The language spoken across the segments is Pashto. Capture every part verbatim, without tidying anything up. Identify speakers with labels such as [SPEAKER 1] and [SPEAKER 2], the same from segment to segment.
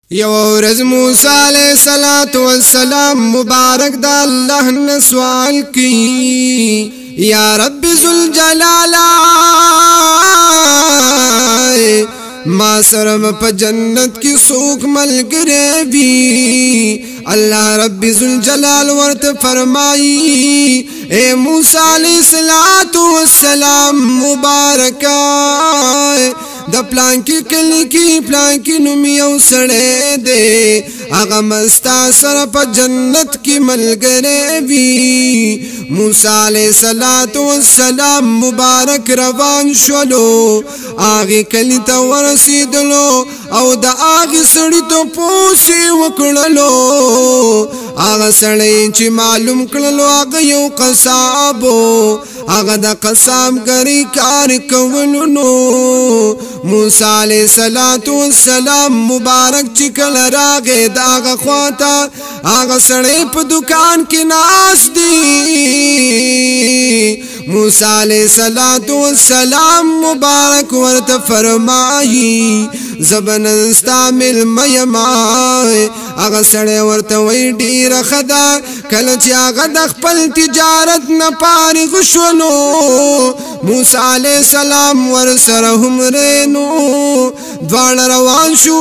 [SPEAKER 1] یو ورځ موسی علیہ الصلوۃ والسلام مبارک د الله نه سوال کی یا رب ذوالجلال ما سره په جنت کې څوک ملګری وي الله رب ذوالجلال ورته فرمایي اے موسی علیہ الصلوۃ والسلام مبارکا د پلان کې کلی کې پلان کې نوم یو سړی دی هغه مستا سره په جنت کې ملګری وي موسی علیہ الصلوۃ والسلام مبارک روان شولو هغه کلی ته ورسېدلو او د هغه سړي ته پوښتنه وکړلو هغه سړی چې معلوم کړلو هغه یو قصابو هغه د قصابګری کار کولو نو موسی علیہ الصلوۃ والسلام مبارک چې کله راغی د هغه خواته هغه سړی په دکان کې ناست دی موسی علیہ الصلوۃ والسلام مبارک ورته فرمایي زبن استعمل مېما هغه سړی ورته وی ډیره خدا کله چې هغه د خپل تجارت نه فارغ شولو موسی علیہ السلام ور سره هم رینو دواړه روان شو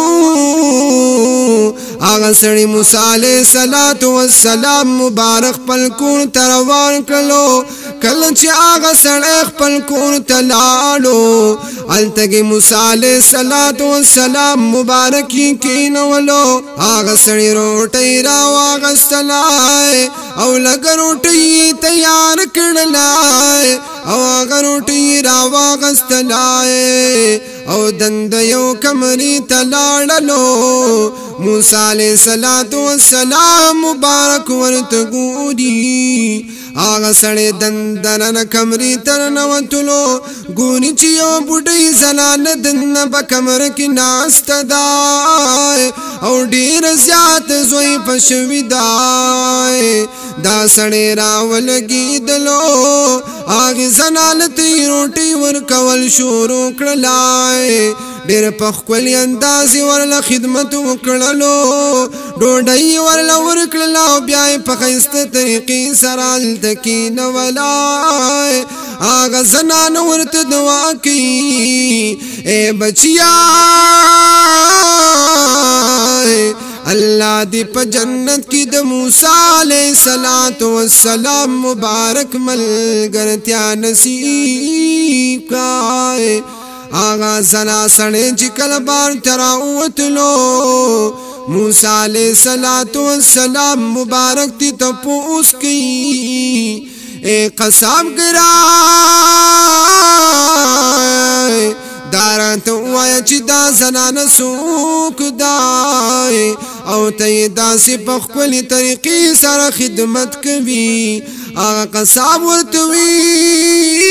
[SPEAKER 1] هغه سړی موسی علیہ الصلوۃ والسلام مبارک خپل کور ته روان کړلو کله چې هغه سړی خپل کور ته لاړو هلته موسی علیہ الصلوۃ والسلام مبارک کېنولو هغه سړی روټۍ راواغستلای او لږ روټۍ تیار کړلای او هغه روټۍ راواغستلای او دند یو کمرې ته لاړلو موسی علیہ الصلوۃ والسلام مبارک ورته ګوري هغه سړی دندنه کمرې ته ننوتلو ګوري چې یو بوډۍ زنانه دننه په کمره کې ناسته ده او ډېره زیاته زوی په شوي ده دا سړی راولګېدلو هغې زنانه ته یې روټۍ ورکول شروع کړلای ډېر په ښکلي اندازې ورله خدمت وکړلو ډوډۍ ورله ورکړله او بیا یې په ښایسته طریقې سره هلته کېنولای هغه زنانه ورته دعا کوي ای بچیا الله دې په جنت کې د موسی علیہ الصلوۃ والسلام مبارک ملګرتیا نصیب کړي آغا زنا سړی چې کله بار ته راووتلو موسی علیہ الصلوۃ والسلام مبارک تی تپوس کی اے قصاب ګرای داران ته ووایه چې دا زنانه څوک دی او ته یې داسې په ښکلې طریقې سره خدمت کوي هغه قصاب ورته وي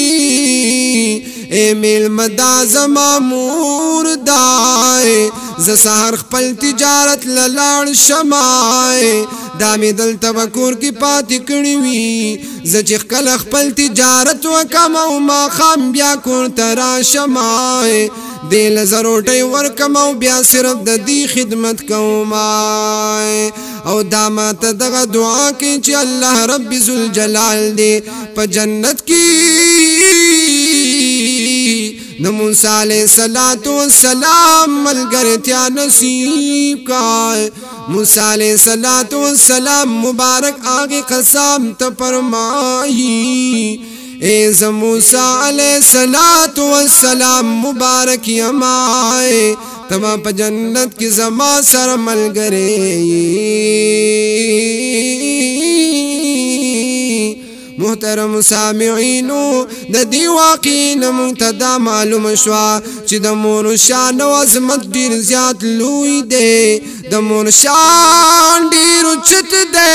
[SPEAKER 1] اے میلمه دا زما مور دی زه سهار خپل تجارت له لاړ شمای دا مې دلته به کور کې پاتې کړي وي زه چې کله خپل تجارت وکم او ماښام بیا کور ته راشمای دې له زه روټۍ ورکم او بیا صرف د دې خدمت کومای او دا ماته دغه دعا کوي چې الله رب ذوالجلال دې په جنت کې د موسی علیہ الصلوۃ والسلام ملګرتیا نصیب کړي موسی علیہ الصلوۃ والسلام مبارک هغه قسم ته فرمایي اے ز موسی علیہ الصلوۃ والسلام مبارک یمای تما په جنت کې زما سره ملګری محترم سامعینو د دې واقعې نه موږ ته دا معلومه شوه چې د مور شان او عظمت ډېر زیات لوی دی د مور شان ډېر اوچت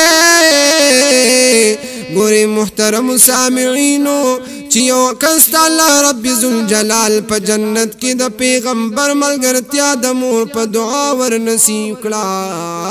[SPEAKER 1] دی ګورئ محترم سامعینو چې یو کس ته الله رب ذوالجلال په جنت کې د پیغمبر ملګرتیا د مور په دعا ور نصیب کړه